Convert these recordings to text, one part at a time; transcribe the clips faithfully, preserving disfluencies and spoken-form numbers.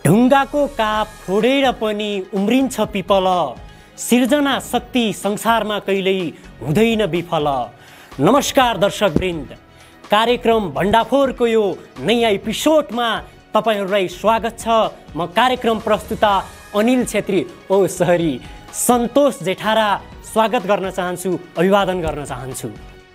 ढुङ्गाको काप फोडेर पनि उम्रिन्छ पिपल, सिर्जना शक्ति संसारमा कहिल्यै हुँदैन विफल। नमस्कार दर्शकवृन्द, कार्यक्रम भण्डाफोरको यो नयाँ एपिसोडमा तपाईहरुलाई स्वागत छ। म कार्यक्रम प्रस्तुता अनिल छेत्री ओ सहरी सन्तोष जेठारा स्वागत गर्न चाहन्छु, अभिवादन गर्न चाहन्छु।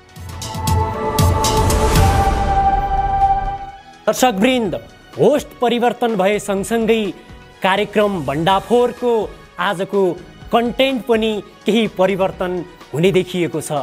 दर्शकवृन्द, होस्ट परिवर्तन भए सँगसँगै कार्यक्रम भण्डाफोरको आजको कन्टेन्ट पनि केही परिवर्तन हुने देखिएको छ।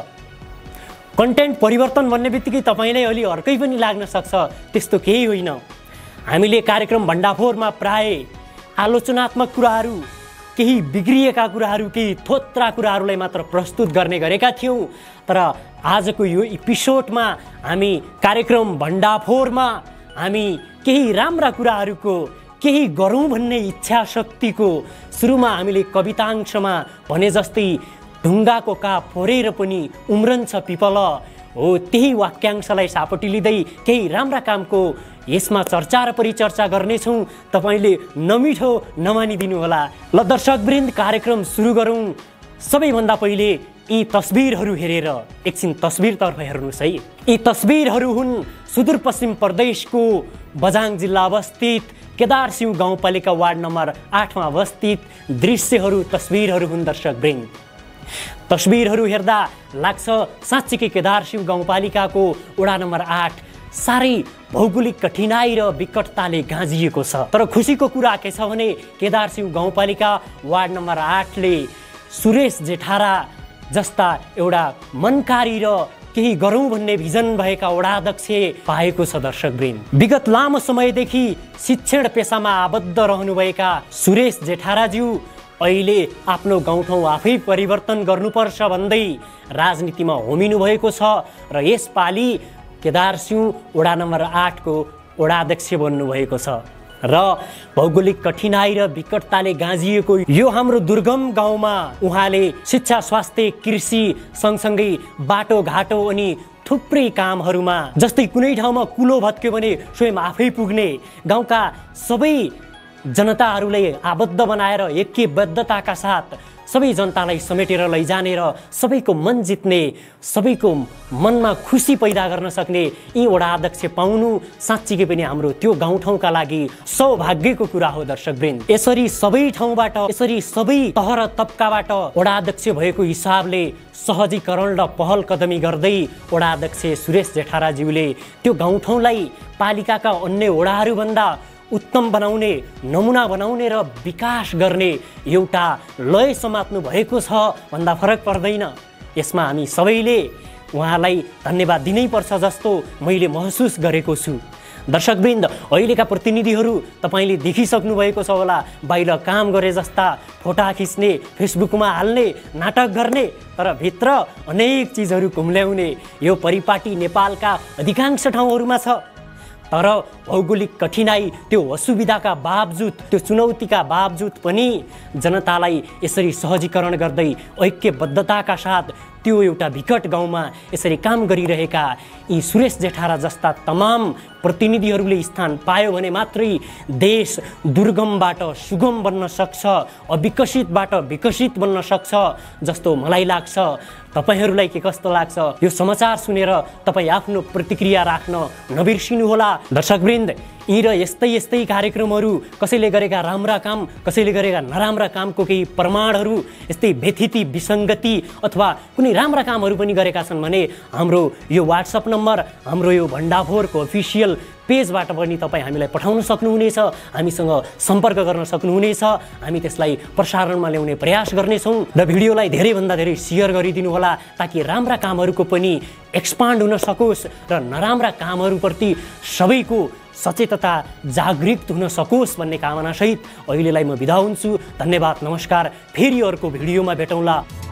कन्टेन्ट परिवर्तन भन्ने बित्तिकै तपाईलाई अलि अर्कै पनि लाग्न सक्छ, त्यस्तो केही होइन। हामीले कार्यक्रम भण्डाफोरमा प्राय आलोचनात्मक कुराहरू, केही बिग्रिएका कुराहरू, केही थोत्रा कुराहरूलाई मात्र प्रस्तुत गर्ने गरेका थियौँ। तर आजको यो एपिसोडमा हामी कार्यक्रम भण्डाफोरमा हामी केही राम्रा कुराहरूको, केही गरौँ भन्ने इच्छा शक्तिको, सुरुमा हामीले कवितांशमा भने जस्तै ढुङ्गाको काप फोरेर पनि उम्रन्छ पिपल हो, त्यही वाक्यांशलाई सापटी लिँदै केही राम्रा कामको यसमा चर्चा र परिचर्चा गर्नेछौँ। तपाईँले नमिठो नमानिदिनु होला। ल दर्शकवृन्द, कार्यक्रम सुरु गरौँ। सबैभन्दा पहिले यी तस्बिरहरू हेरेर एकछिन तस्बिरतर्फ हेर्नुहोस् है। यी तस्बिरहरू हुन् सुदूरपश्चिम प्रदेशको बझाङ जिल्ला अवस्थित केदारसिंह गाउँपालिका वार्ड नम्बर आठमा अवस्थित दृश्यहरू, तस्बिरहरू हुन् दर्शकवृन्द। तस्बिरहरू हेर्दा लाग्छ साँच्चीकै केदारसिंह गाउँपालिकाको वडा नम्बर आठ साह्रै भौगोलिक कठिनाई र विकटताले गाँजिएको छ। तर खुसीको कुरा के छ भने केदारसिंह गाउँपालिका वार्ड नम्बर आठले सुरेश जेठारा जस्ता एउटा मनकारी र केही गरौँ भन्ने भिजन भएका वडाध्यक्ष पाएको छ। दर्शकवृन्द, विगत लामो समयदेखि शिक्षण पेसामा आबद्ध रहनुभएका सुरेश जेठाराज्यू अहिले आफ्नो गाउँठाउँ आफै परिवर्तन गर्नुपर्छ भन्दै राजनीतिमा होमिनु भएको छ र यसपालि केदारसिंह वडा नम्बर आठको वडाध्यक्ष बन्नुभएको छ। र भौगोलिक कठिनाई र विकटताले गाँजिएको यो हाम्रो दुर्गम गाउँमा उहाँले शिक्षा, स्वास्थ्य, कृषि सँगसँगै बाटोघाटो अनि थुप्रै कामहरूमा, जस्तै कुनै ठाउँमा कुलो भत्क्यो भने स्वयं आफै पुग्ने, गाउँका सबै जनताहरूलाई आबद्ध बनाएर ऐक्यबद्धताका साथ सबै जनतालाई समेटेर लैजाने र सबैको मन जित्ने, सबैको मनमा खुसी पैदा गर्न सक्ने यी वडा अध्यक्ष पाउनु साँच्चीकै पनि हाम्रो त्यो गाउँठाउँका लागि सौभाग्यको कुरा हो। दर्शकवृन्द, यसरी सबै ठाउँबाट, यसरी सबै तह र तबकाबाट वडा अध्यक्ष भएको हिसाबले सहजीकरण र पहल कदमी गर्दै वडा अध्यक्ष सुरेश जेठाराज्यूले त्यो गाउँठाउँलाई पालिकाका अन्य वडाहरूभन्दा उत्तम बनाउने, नमुना बनाउने र विकास गर्ने एउटा लय समात्नु भएको छ भन्दा फरक पर्दैन। यसमा हामी सबैले उहाँलाई धन्यवाद दिनैपर्छ जस्तो मैले महसुस गरेको छु। दर्शकवृन्द, अहिलेका प्रतिनिधिहरू तपाईँले देखिसक्नु भएको छ होला, बाहिर काम गरे जस्ता फोटा खिच्ने, फेसबुकमा हाल्ने, नाटक गर्ने, तर भित्र अनेक चिजहरू कुम्ल्याउने यो परिपाटी नेपालका अधिकांश ठाउँहरूमा छ। तर भौगोलिक कठिनाई, त्यो असुविधाका बावजुद, त्यो चुनौतीका बावजुद पनि जनतालाई यसरी सहजीकरण गर्दै ऐक्यबद्धताका साथ त्यो एउटा विकट गाउँमा यसरी काम गरिरहेका यी सुरेश जेठारा जस्ता तमाम प्रतिनिधिहरूले स्थान पायो भने मात्रै देश दुर्गमबाट सुगम बन्न सक्छ, अविकसितबाट विकसित बन्न सक्छ जस्तो मलाई लाग्छ। तपाईहरूलाई के कस्तो लाग्छ? यो समाचार सुनेर तपाईँ आफ्नो प्रतिक्रिया राख्न नबिर्सिनुहोला। दर्शकवृन्द, यी र यस्तै यस्तै कार्यक्रमहरू, कसैले गरेका राम्रा काम, कसैले गरेका नराम्रा कामको केही प्रमाणहरू, यस्तै व्यथिति, विसङ्गति अथवा कुनै राम्रा कामहरू पनि गरेका छन् भने हाम्रो यो वाट्सएप नम्बर, हाम्रो यो भण्डाफोरको अफिसियल पेजबाट पनि तपाईँ हामीलाई पठाउन सक्नुहुनेछ, हामीसँग सम्पर्क गर्न सक्नुहुनेछ। हामी त्यसलाई प्रसारणमा ल्याउने प्रयास गर्नेछौँ र भिडियोलाई धेरैभन्दा धेरै सेयर गरिदिनु होला ताकि राम्रा कामहरूको पनि एक्सपान्ड हुन सकोस् र नराम्रा कामहरूप्रति सबैको सचेतता जागृत हुन सकोस् भन्ने कामनासहित अहिलेलाई म बिदा हुन्छु। धन्यवाद, नमस्कार। फेरि अर्को भिडियोमा भेटौँला।